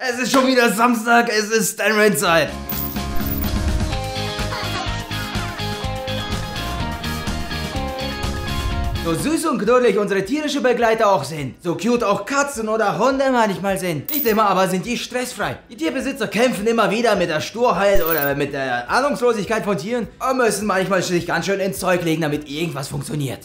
Es ist schon wieder Samstag, es ist Stanman-Zeit. So süß und knuddelig unsere tierischen Begleiter auch sind, so cute auch Katzen oder Hunde manchmal sind, nicht immer aber sind die stressfrei. Die Tierbesitzer kämpfen immer wieder mit der Sturheit oder mit der Ahnungslosigkeit von Tieren und müssen manchmal sich ganz schön ins Zeug legen, damit irgendwas funktioniert.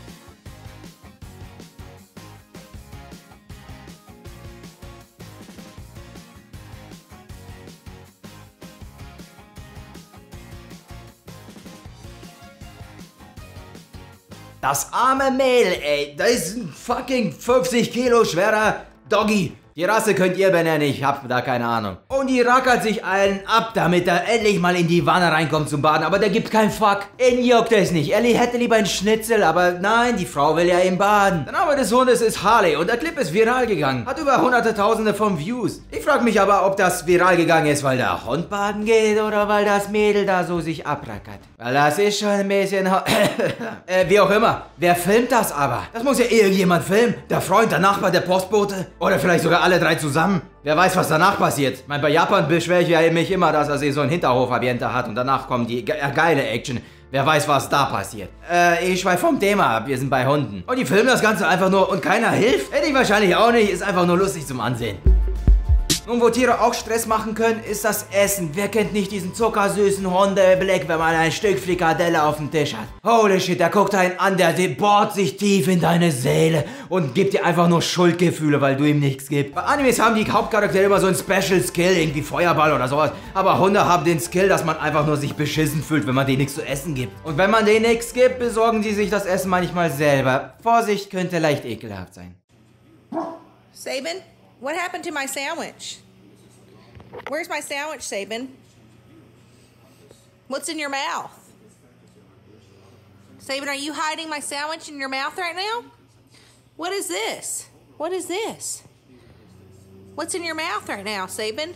Das arme Mädel, ey, das ist ein fucking 50 Kilo schwerer Doggy. Die Rasse könnt ihr benennen, ich hab da keine Ahnung. Und die rackert sich einen ab, damit er endlich mal in die Wanne reinkommt zum Baden. Aber der gibt keinen Fuck. Ihn juckt es nicht. Er hätte lieber einen Schnitzel, aber nein, die Frau will ja im Baden. Der Name des Hundes ist Harley und der Clip ist viral gegangen. Hat über hunderte Tausende von Views. Ich frage mich aber, ob das viral gegangen ist, weil der Hund baden geht oder weil das Mädel da so sich abrackert. Weil das ist schon ein bisschen... wie auch immer. Wer filmt das aber? Das muss ja irgendjemand filmen. Der Freund, der Nachbar, der Postbote. Oder vielleicht sogar alle drei zusammen. Wer weiß, was danach passiert. Ich meine, bei Japan beschwere ich ja mich immer, dass er sich so ein Hinterhof-Ambiente hat und danach kommt die geile Action. Wer weiß, was da passiert. Ich schweife vom Thema ab. Wir sind bei Hunden. Und die filmen das Ganze einfach nur und keiner hilft? Hätte ich wahrscheinlich auch nicht. Ist einfach nur lustig zum Ansehen. Nun, wo Tiere auch Stress machen können, ist das Essen. Wer kennt nicht diesen zuckersüßen Hundeblick, wenn man ein Stück Frikadelle auf dem Tisch hat? Holy shit, der guckt einen an, der bohrt sich tief in deine Seele und gibt dir einfach nur Schuldgefühle, weil du ihm nichts gibst. Bei Animes haben die Hauptcharaktere immer so einen Special Skill, irgendwie Feuerball oder sowas. Aber Hunde haben den Skill, dass man einfach nur sich beschissen fühlt, wenn man denen nichts zu essen gibt. Und wenn man denen nichts gibt, besorgen die sich das Essen manchmal selber. Vorsicht, könnte leicht ekelhaft sein. Sabin? What happened to my sandwich? Where's my sandwich, Sabin? What's in your mouth? Sabin, are you hiding my sandwich in your mouth right now? What is this? What is this? What's in your mouth right now, Sabin?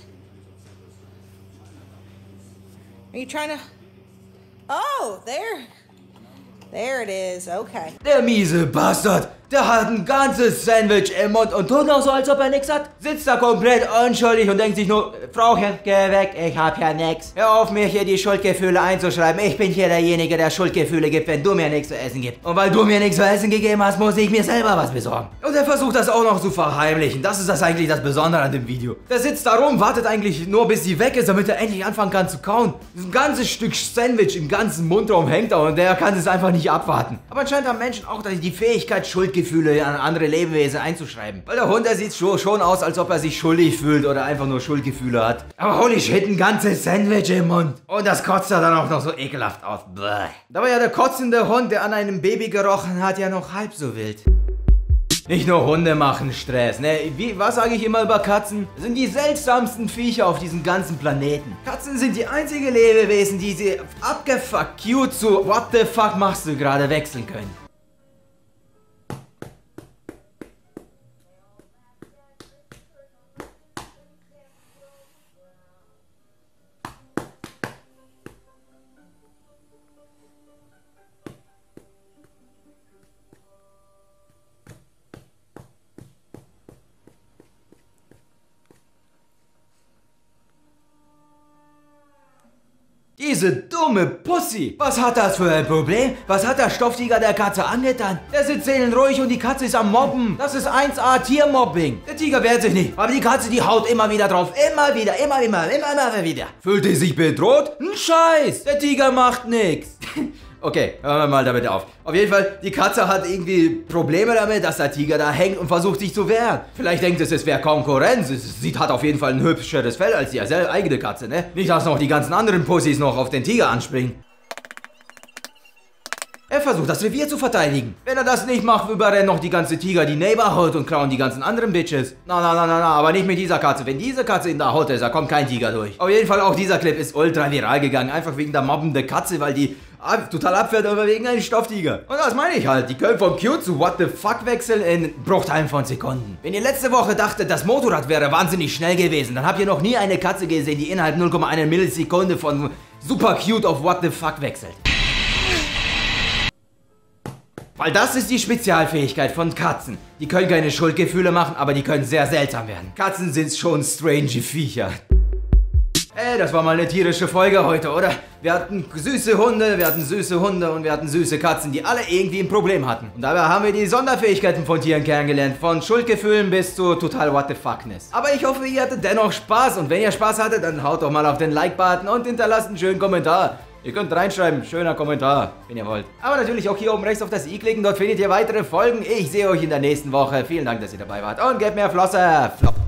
Are you trying to... Oh, there. There it is, okay. Der miese Bastard, der hat ein ganzes Sandwich im Mund und tut noch so, als ob er nix hat. Sitzt da komplett unschuldig und denkt sich nur, Frauchen, geh weg, ich hab ja nix. Hör auf, mir hier die Schuldgefühle einzuschreiben. Ich bin hier derjenige, der Schuldgefühle gibt, wenn du mir nichts zu essen gibst. Und weil du mir nichts zu essen gegeben hast, muss ich mir selber was besorgen. Und er versucht das auch noch zu verheimlichen. Das ist eigentlich das Besondere an dem Video. Der sitzt da rum, wartet eigentlich nur, bis sie weg ist, damit er endlich anfangen kann zu kauen. Ein ganzes Stück Sandwich im ganzen Mundraum hängt da und der kann es einfach nicht abwarten. Aber anscheinend haben Menschen auch die Fähigkeit, Schuldgefühle an andere Lebewesen einzuschreiben. Weil der Hund, der sieht schon aus, als ob er sich schuldig fühlt oder einfach nur Schuldgefühle hat. Aber holy shit, ein ganzes Sandwich im Mund. Und das kotzt er dann auch noch so ekelhaft aus. Bäh. Da war ja der kotzende Hund, der an einem Baby gerochen hat, ja noch halb so wild. Nicht nur Hunde machen Stress, ne? Was sage ich immer über Katzen? Das sind die seltsamsten Viecher auf diesem ganzen Planeten. Katzen sind die einzigen Lebewesen, die sie abgefuckt cute zu what the fuck machst du gerade wechseln können. Diese dumme Pussy! Was hat das für ein Problem? Was hat der Stofftiger der Katze angetan? Der sitzt seelenruhig und die Katze ist am Mobben. Das ist 1A Tiermobbing. Der Tiger wehrt sich nicht, aber die Katze, die haut immer wieder drauf. Immer wieder. Fühlt die sich bedroht? Ein Scheiß! Der Tiger macht nix. Okay, hören wir mal damit auf. Auf jeden Fall, die Katze hat irgendwie Probleme damit, dass der Tiger da hängt und versucht sich zu wehren. Vielleicht denkt es wäre Konkurrenz. Hat auf jeden Fall ein hübscheres Fell als die eigene Katze, ne? Nicht, dass noch die ganzen anderen Pussys noch auf den Tiger anspringen. Er versucht, das Revier zu verteidigen. Wenn er das nicht macht, überrennen noch die ganze Tiger die Neighborhood und klauen die ganzen anderen Bitches. Na, aber nicht mit dieser Katze. Wenn diese Katze in der Haut ist, da kommt kein Tiger durch. Auf jeden Fall auch dieser Clip ist ultra viral gegangen. Einfach wegen der mobbende Katze, weil die total abfährt, aber wegen einem Stofftiger. Und das meine ich halt. Die können vom cute zu what the fuck wechseln in Bruchteilen von Sekunden. Wenn ihr letzte Woche dachtet, das Motorrad wäre wahnsinnig schnell gewesen, dann habt ihr noch nie eine Katze gesehen, die innerhalb 0,1 Millisekunde von super cute auf what the fuck wechselt. Weil das ist die Spezialfähigkeit von Katzen. Die können keine Schuldgefühle machen, aber die können sehr seltsam werden. Katzen sind schon strange Viecher. Ey, das war mal eine tierische Folge heute, oder? Wir hatten süße Hunde und wir hatten süße Katzen, die alle irgendwie ein Problem hatten. Und dabei haben wir die Sonderfähigkeiten von Tieren kennengelernt, von Schuldgefühlen bis zu total what the fuckness. Aber ich hoffe, ihr hattet dennoch Spaß und wenn ihr Spaß hattet, dann haut doch mal auf den Like-Button und hinterlasst einen schönen Kommentar. Ihr könnt reinschreiben, schöner Kommentar, wenn ihr wollt. Aber natürlich auch hier oben rechts auf das i klicken, dort findet ihr weitere Folgen. Ich sehe euch in der nächsten Woche. Vielen Dank, dass ihr dabei wart und gebt mir Flosse. Flop.